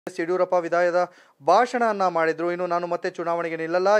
ಯಡಿಯೂರಪ್ಪ ವಿದಾಯದ ಭಾಷಣವನ್ನ ಮಾಡಿದ್ರು. ಇನ್ನು ನಾನು ಮತ್ತೆ ಚುನಾವಣೆಗೆ ನಿಲ್ಲಲ್ಲ,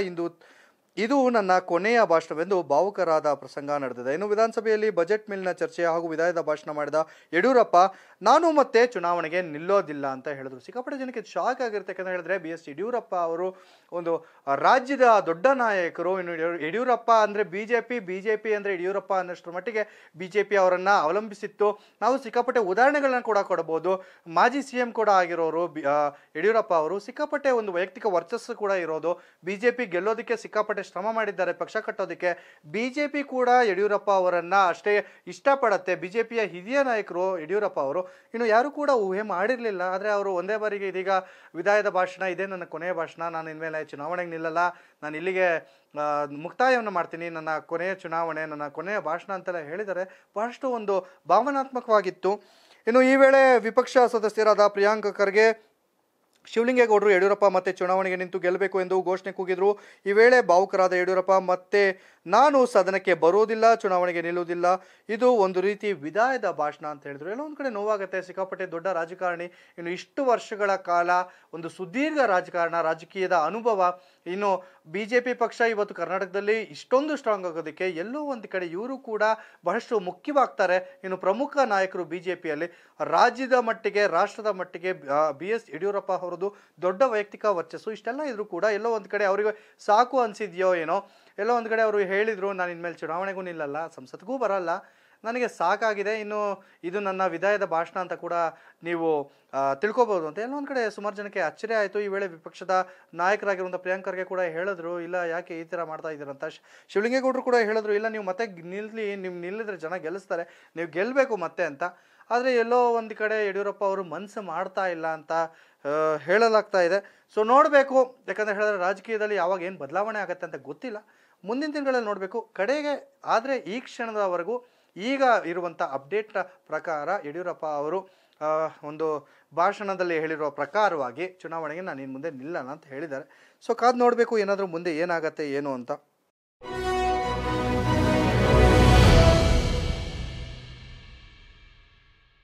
ಇದು ನನ್ನ ಕೊನೆಯ ಭಾಷಣವೆಂದು ಭಾವುಕರಾದ ಪ್ರಸಂಗ ನಡೆದಿದೆ. ಇನ್ನು ವಿಧಾನಸಭೆಯಲ್ಲಿ ಬಜೆಟ್ ಮೇಲಿನ ಚರ್ಚೆ ಹಾಗೂ ವಿದಾಯದ ಭಾಷಣ ಮಾಡಿದ ಯಡಿಯೂರಪ್ಪ ನಾನು ಮತ್ತೆ ಚುನಾವಣೆಗೆ ನಿಲ್ಲೋದಿಲ್ಲ ಅಂತ ಹೇಳಿದ್ರು. ಸಿಕ್ಕಾಪಟ್ಟೆ ಜನಕ್ಕೆ ಶಾಕ್ ಆಗಿರುತ್ತೆ. ಯಾಕಂತ ಹೇಳಿದ್ರೆ BS ಯಡಿಯೂರಪ್ಪ ಅವರು ಒಂದು ರಾಜ್ಯದ ದೊಡ್ಡ ನಾಯಕರು. ಇನ್ನು ಯಡಿಯೂರಪ್ಪ ಅಂದ್ರೆ ಬಿಜೆಪಿ ಅಂದ್ರೆ ಯಡಿಯೂರಪ್ಪ ಅನ್ನೋಷ್ಟರ ಮಟ್ಟಿಗೆ ಬಿಜೆಪಿ ಅವರನ್ನ ಅವಲಂಬಿಸಿತ್ತು. ನಾವು ಸಿಕ್ಕಾಪಟ್ಟೆ ಉದಾಹರಣೆಗಳನ್ನ ಕೂಡ ಕೊಡಬಹುದು. ಮಾಜಿ CM ಕೂಡ ಆಗಿರೋರು ಯಡಿಯೂರಪ್ಪ ಅವರು. ಸಿಕ್ಕಾಪಟ್ಟೆ ಒಂದು ವೈಯಕ್ತಿಕ ವರ್ಚಸ್ಸು ಕೂಡ ಇರೋದು. ಬಿಜೆಪಿ ಗೆಲ್ಲೋದಕ್ಕೆ ಸಿಕ್ಕಾಪಟ್ಟೆ ಶ್ರಮ ಮಾಡಿದ್ದಾರೆ ಪಕ್ಷ ಕಟ್ಟೋದಕ್ಕೆ. ಬಿಜೆಪಿ ಕೂಡ ಯಡಿಯೂರಪ್ಪ ಅವರನ್ನ ಅಷ್ಟೇ ಇಷ್ಟಪಡತ್ತೆ. ಬಿಜೆಪಿಯ ಹಿರಿಯ ನಾಯಕರು ಯಡಿಯೂರಪ್ಪ ಅವರು. ಇನ್ನು ಯಾರು ಕೂಡ ಊಹೆ ಮಾಡಿರ್ಲಿಲ್ಲ. ಆದ್ರೆ ಅವರು ಒಂದೇ ಬಾರಿಗೆ ಇದೀಗ ವಿದಾಯದ ಭಾಷಣ, ಇದೇ ನನ್ನ ಕೊನೆಯ ಭಾಷಣ, ನಾನು ಇನ್ಮೇಲೆ ಚುನಾವಣೆಗೆ ನಿಲ್ಲಲ್ಲ, ನಾನು ಇಲ್ಲಿಗೆ ಮುಕ್ತಾಯವನ್ನು ಮಾಡ್ತೀನಿ, ನನ್ನ ಕೊನೆಯ ಚುನಾವಣೆ, ನನ್ನ ಕೊನೆಯ ಭಾಷಣ ಅಂತೆಲ್ಲ ಹೇಳಿದರೆ ಬಹಳಷ್ಟು ಒಂದು ಭಾವನಾತ್ಮಕವಾಗಿತ್ತು. ಇನ್ನು ಈ ವೇಳೆ ವಿಪಕ್ಷ ಸದಸ್ಯರಾದ ಪ್ರಿಯಾಂಕ್ ಖರ್ಗೆ, ಶಿವಲಿಂಗೇಗೌಡರು ಯಡಿಯೂರಪ್ಪ ಮತ್ತೆ ಚುನಾವಣೆಗೆ ನಿಂತು ಗೆಲ್ಲಬೇಕು ಎಂದು ಘೋಷಣೆ ಕೂಗಿದ್ರು. ಈ ವೇಳೆ ಭಾವುಕರಾದ ಯಡಿಯೂರಪ್ಪ ಮತ್ತೆ ನಾನು ಸದನಕ್ಕೆ ಬರೋದಿಲ್ಲ, ಚುನಾವಣೆಗೆ ನಿಲ್ಲುವುದಿಲ್ಲ, ಇದು ಒಂದು ರೀತಿ ವಿದಾಯದ ಭಾಷಣ ಅಂತ ಹೇಳಿದ್ರು. ಎಲ್ಲ ಒಂದು ಕಡೆ ನೋವಾಗುತ್ತೆ. ಸಿಕ್ಕಾಪಟ್ಟೆ ದೊಡ್ಡ ರಾಜಕಾರಣಿ, ಇನ್ನು ಇಷ್ಟು ವರ್ಷಗಳ ಕಾಲ ಒಂದು ಸುದೀರ್ಘ ರಾಜಕೀಯದ ಅನುಭವ. ಇನ್ನು ಬಿಜೆಪಿ ಪಕ್ಷ ಇವತ್ತು ಕರ್ನಾಟಕದಲ್ಲಿ ಇಷ್ಟೊಂದು ಸ್ಟ್ರಾಂಗ್ ಆಗೋದಕ್ಕೆ ಎಲ್ಲೋ ಒಂದು ಕಡೆ ಇವರು ಕೂಡ ಬಹಳಷ್ಟು ಮುಖ್ಯವಾಗ್ತಾರೆ. ಇನ್ನು ಪ್ರಮುಖ ನಾಯಕರು ಬಿಜೆಪಿಯಲ್ಲಿ ರಾಜ್ಯದ ಮಟ್ಟಿಗೆ, ರಾಷ್ಟ್ರದ ಮಟ್ಟಿಗೆ BS ಯಡಿಯೂರಪ್ಪ ಅವರದು ದೊಡ್ಡ ವೈಯಕ್ತಿಕ ವರ್ಚಸ್ಸು. ಇಷ್ಟೆಲ್ಲ ಇದ್ರು ಕೂಡ ಎಲ್ಲೋ ಒಂದು ಕಡೆ ಅವರಿಗೆ ಸಾಕು ಅನ್ಸಿದ್ಯೋ ಏನೋ, ಎಲ್ಲೋ ಒಂದು ಕಡೆ ಅವರು ಹೇಳಿದ್ರು ನಾನು ಇನ್ಮೇಲೆ ಚುನಾವಣೆಗೂ ನಿಲ್ಲಲ್ಲ, ಸಂಸತ್ಗೂ ಬರಲ್ಲ, ನನಗೆ ಸಾಕಾಗಿದೆ, ಇನ್ನು ಇದು ನನ್ನ ವಿದಾಯದ ಭಾಷಣ ಅಂತ ಕೂಡ ನೀವು ತಿಳ್ಕೊಬಹುದು ಅಂತ ಎಲ್ಲೋ ಒಂದು ಕಡೆ ಸುಮಾರು ಜನಕ್ಕೆ ಆಶ್ಚರ್ಯ ಆಯಿತು. ಈ ವೇಳೆ ವಿಪಕ್ಷದ ನಾಯಕರಾಗಿರುವಂಥ ಪ್ರಿಯಾಂಕ್ ಖರ್ಗೆ ಕೂಡ ಹೇಳಿದ್ರು, ಇಲ್ಲ ಯಾಕೆ ಈ ಥರ ಮಾಡ್ತಾ ಇದ್ದೀರಂತ. ಶಿವಲಿಂಗೇಗೌಡರು ಕೂಡ ಹೇಳಿದ್ರು, ಇಲ್ಲ ನೀವು ಮತ್ತೆ ನಿಲ್ಲಿದ್ರೆ ಜನ ಗೆಲ್ಲಿಸ್ತಾರೆ, ನೀವು ಗೆಲ್ಲಬೇಕು ಮತ್ತೆ ಅಂತ. ಆದರೆ ಎಲ್ಲೋ ಒಂದು ಕಡೆ ಯಡಿಯೂರಪ್ಪ ಅವರು ಮನಸ್ಸು ಮಾಡ್ತಾ ಇಲ್ಲ ಅಂತ ಹೇಳಲಾಗ್ತಾ ಇದೆ. ಸೊ ನೋಡಬೇಕು, ಯಾಕಂದರೆ ಹೇಳಿದ್ರೆ ರಾಜಕೀಯದಲ್ಲಿ ಯಾವಾಗ ಏನು ಬದಲಾವಣೆ ಆಗುತ್ತೆ ಅಂತ ಗೊತ್ತಿಲ್ಲ. ಮುಂದಿನ ದಿನಗಳಲ್ಲಿ ನೋಡಬೇಕು. ಕಡೆಗೆ ಆದರೆ ಈ ಕ್ಷಣದವರೆಗೂ ಈಗ ಇರುವಂಥ ಅಪ್ಡೇಟ್ ಪ್ರಕಾರ ಯಡಿಯೂರಪ್ಪ ಅವರು ಒಂದು ಭಾಷಣದಲ್ಲಿ ಹೇಳಿರುವ ಪ್ರಕಾರವಾಗಿ ಚುನಾವಣೆಗೆ ನಾನು ಇನ್ನು ಮುಂದೆ ನಿಲ್ಲಲ್ಲ ಅಂತ ಹೇಳಿದ್ದಾರೆ. ಸೊ ಕಾದು ನೋಡಬೇಕು ಏನಾದರೂ ಮುಂದೆ ಏನಾಗತ್ತೆ ಏನು ಅಂತ.